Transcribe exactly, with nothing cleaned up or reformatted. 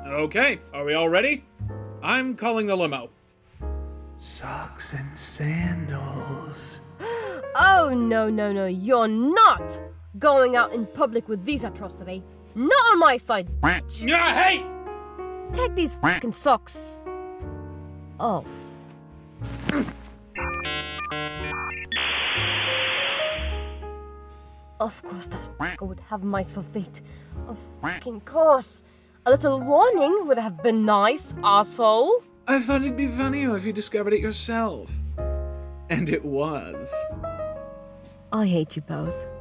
Okay, are we all ready? I'm calling the limo. Socks and sandals. Oh, no, no, no, you're not going out in public with these atrocities. Not on my side, bitch. Yeah, hey! Take these fucking socks off. Of course that fucker would have mice for feet. Of fucking course. A little warning would have been nice, asshole. I thought it'd be funnier if you discovered it yourself. And it was. I hate you both.